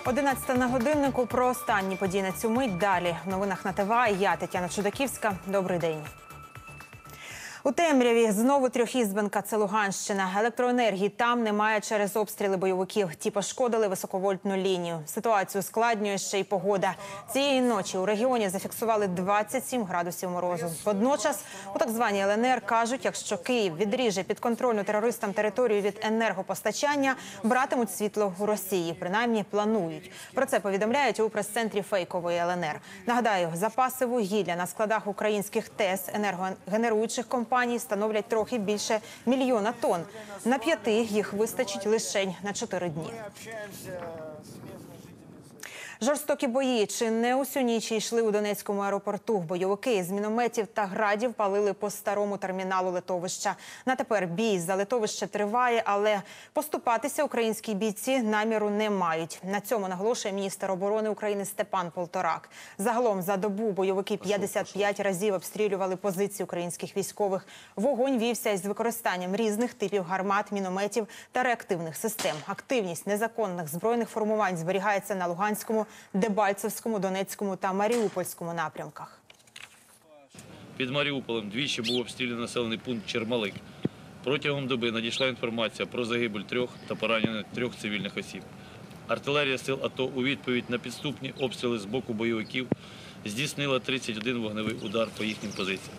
11 на годиннику. Про останні події на цю мить. Далі в новинах на ТВА. Я Тетяна Чудаківська. Добрий день. У темряві знову трьохізбенка – це Луганщина. Електроенергії там немає через обстріли бойовиків. Ті пошкодили високовольтну лінію. Ситуацію ускладнює ще й погода. Цієї ночі у регіоні зафіксували 27 градусів морозу. Водночас у так званій ЛНР кажуть, якщо Київ відріже підконтрольну терористам територію від енергопостачання, братимуть світло у Росії. Принаймні планують. Про це повідомляють у прес-центрі фейкової ЛНР. Нагадаю, запаси вугілля на складах українських ТЕС енергогенеруючих компаній становлять трохи більше 1 мільйона тонн. На 5 їх вистачить лише на 4 дні. Жорстокі бої чи не усю ніч йшли у Донецькому аеропорту. Бойовики з мінометів та градів палили по старому терміналу литовища. На тепер бій за литовище триває, але поступатися українські бійці наміру не мають. На цьому наголошує міністр оборони України Степан Полторак. Загалом за добу бойовики 55 разів обстрілювали позиції українських військових. Вогонь вівся із використанням різних типів гармат, мінометів та реактивних систем. Активність незаконних збройних формувань зберігається на Луганському, Дебальцевському, Донецькому та Маріупольському напрямках. Під Маріуполем двічі був обстріляний населений пункт Чермалик. Протягом доби надійшла інформація про загибель 3 та поранення 3 цивільних осіб. Артилерія сил АТО у відповідь на підступні обстріли з боку бойовиків здійснила 31 вогневий удар по їхнім позиціям.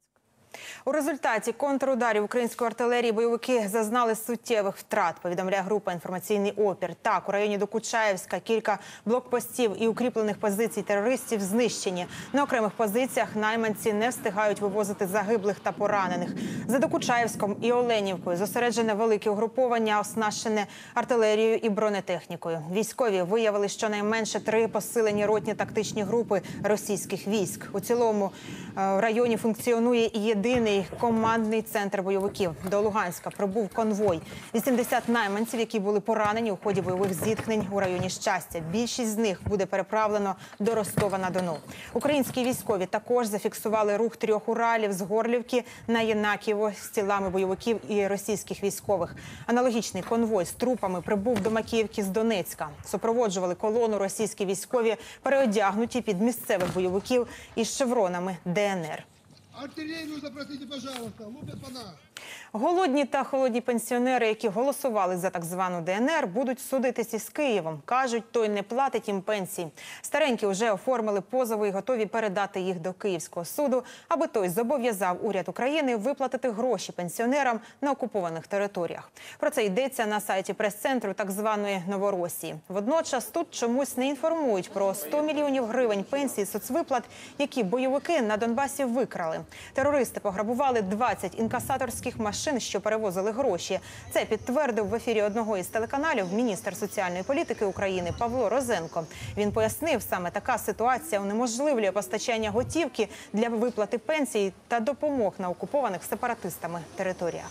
У результаті контрударів української артилерії бойовики зазнали суттєвих втрат, повідомляє група «Інформаційний опір». Так, у районі Докучаєвська кілька блокпостів і укріплених позицій терористів знищені. На окремих позиціях найманці не встигають вивозити загиблих та поранених. За Докучаєвськом і Оленівкою зосереджене велике угруповання, оснащене артилерією і бронетехнікою. Військові виявили щонайменше 3 посилені ротні тактичні групи російських військ. У цілому в районі функціонує і єдиний командний центр бойовиків. До Луганська прибув конвой. 80 найманців, які були поранені у ході бойових зіткнень у районі Щастя. Більшість з них буде переправлено до Ростова-на-Дону. Українські військові також зафіксували рух 3 Уралів з Горлівки на Єнакієво з тілами бойовиків і російських військових. Аналогічний конвой з трупами прибув до Макіївки з Донецька. Супроводжували колону російські військові, переодягнуті під місцевих бойовиків із шевронами ДНР. Артиллерию запросите, пожалуйста, лупят по нас. Голодні та холодні пенсіонери, які голосували за так звану ДНР, будуть судитися з Києвом. Кажуть, той не платить їм пенсії. Старенькі вже оформили позови і готові передати їх до Київського суду, аби той зобов'язав уряд України виплатити гроші пенсіонерам на окупованих територіях. Про це йдеться на сайті прес-центру так званої Новоросії. Водночас тут чомусь не інформують про 100 мільйонів гривень пенсій соцвиплат, які бойовики на Донбасі викрали. Терористи пограбували 20 інкасаторських машин, що перевозили гроші. Це підтвердив в ефірі одного із телеканалів міністр соціальної політики України Павло Розенко. Він пояснив, саме така ситуація унеможливлює постачання готівки для виплати пенсій та допомог на окупованих сепаратистами територіях.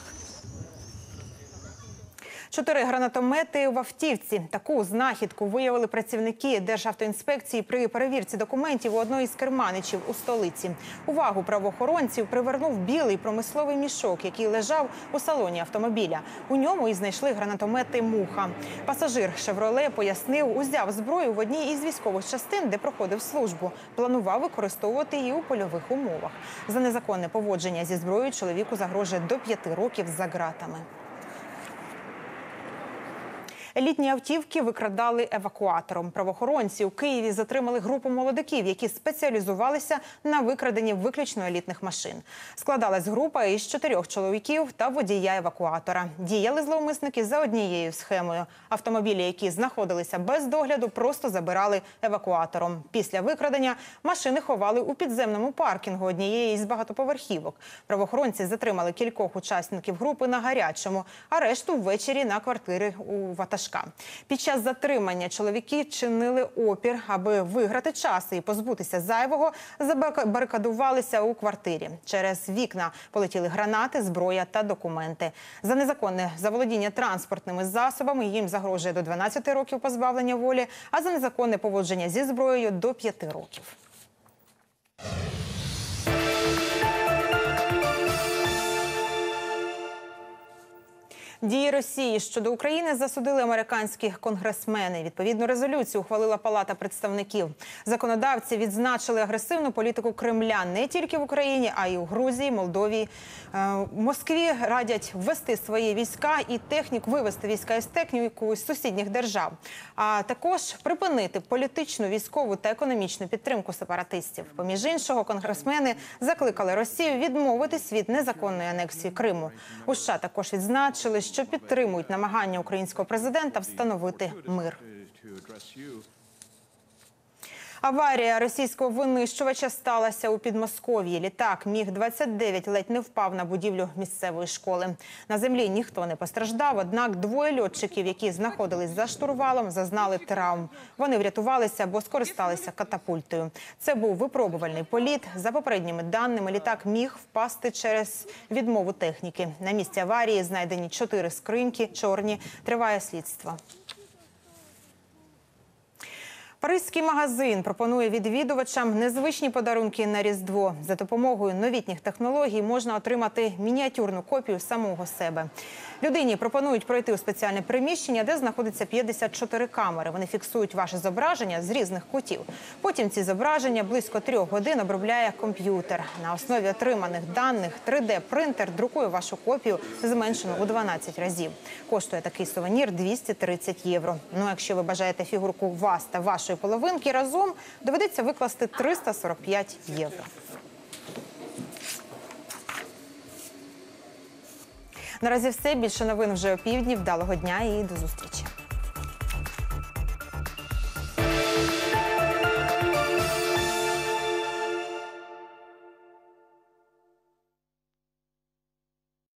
4 гранатомети в автівці. Таку знахідку виявили працівники Державтоінспекції при перевірці документів у одної з керманичів у столиці. Увагу правоохоронців привернув білий промисловий мішок, який лежав у салоні автомобіля. У ньому і знайшли гранатомети «Муха». Пасажир «Шевроле» пояснив, узяв зброю в одній із військових частин, де проходив службу. Планував використовувати її у польових умовах. За незаконне поводження зі зброєю чоловіку загрожує до 5 років за ґратами. Елітні автівки викрадали евакуатором. Правоохоронці у Києві затримали групу молодиків, які спеціалізувалися на викраденні виключно елітних машин. Складалась група із 4 чоловіків та водія евакуатора. Діяли зловмисники за однією схемою. Автомобілі, які знаходилися без догляду, просто забирали евакуатором. Після викрадення машини ховали у підземному паркінгу однієї із багатоповерхівок. Правоохоронці затримали кількох учасників групи на гарячому, а решту ввечері на квартири у Ваташкані. Під час затримання чоловіки чинили опір, аби виграти час і позбутися зайвого, забарикадувалися у квартирі. Через вікна полетіли гранати, зброя та документи. За незаконне заволодіння транспортними засобами їм загрожує до 12 років позбавлення волі, а за незаконне поводження зі зброєю – до 5 років. Дії Росії щодо України засудили американські конгресмени. Відповідну резолюцію ухвалила Палата представників. Законодавці відзначили агресивну політику Кремля не тільки в Україні, а й у Грузії, Молдові. Москві радять ввести свої війська і вивести війська із техніку з сусідніх держав. А також припинити політичну, військову та економічну підтримку сепаратистів. Поміж іншого, конгресмени закликали Росію відмовитись від незаконної анексії Криму. У США також відзначили, що підтримують намагання українського президента встановити мир. Аварія російського винищувача сталася у Підмосков'ї. Літак Міг-29 ледь не впав на будівлю місцевої школи. На землі ніхто не постраждав, однак двоє льотчиків, які знаходились за штурвалом, зазнали травм. Вони врятувалися, бо скористалися катапультою. Це був випробувальний політ. За попередніми даними, літак міг впасти через відмову техніки. На місці аварії знайдені 4 скриньки, чорні. Триває слідство. Паризький магазин пропонує відвідувачам незвичні подарунки на Різдво. За допомогою новітніх технологій можна отримати мініатюрну копію самого себе. Людині пропонують пройти у спеціальне приміщення, де знаходиться 54 камери. Вони фіксують ваше зображення з різних кутів. Потім ці зображення близько 3 годин обробляє комп'ютер. На основі отриманих даних 3D-принтер друкує вашу копію, зменшену у 12 разів. Коштує такий сувенір 230 євро. Ну, якщо ви бажаєте фігурку вас та вашої половинки разом, доведеться викласти 345 євро. Наразі все. Більше новин вже опівдні. Вдалого дня і до зустрічі.